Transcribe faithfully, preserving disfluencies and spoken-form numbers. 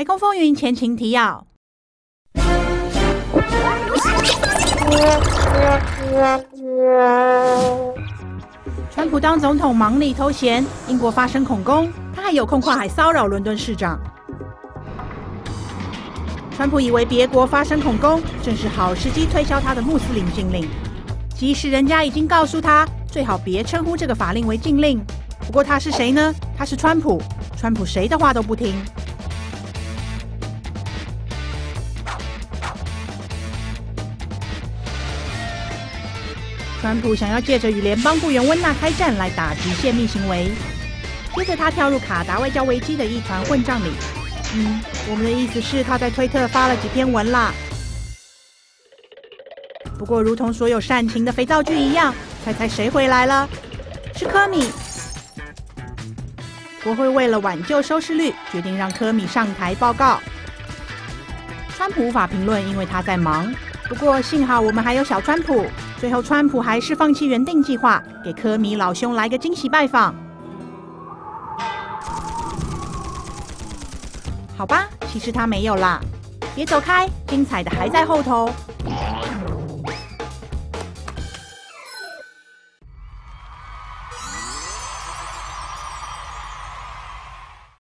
白宫风云前情提要。川普当总统忙里偷闲，英国发生恐攻，他还有空跨海骚扰伦敦市长。川普以为别国发生恐攻，正是好时机推销他的穆斯林禁令，即使人家已经告诉他最好别称呼这个法令为禁令。不过他是谁呢？他是川普，川普谁的话都不听。川普想要借着与联邦雇员温娜开战来打击泄密行为，接着他跳入卡达外交危机的一团混账里。嗯，我们的意思是他在推特发了几篇文啦。不过如同所有煽情的肥皂剧一样，猜猜谁回来了？是科米。国会为了挽救收视率，决定让科米上台报告。川普无法评论，因为他在忙。不过幸好我们还有小川普。最后，川普还是放弃原定计划，给科米老兄来个惊喜拜访。好吧，其实他没有啦。别走开，精彩的还在后头。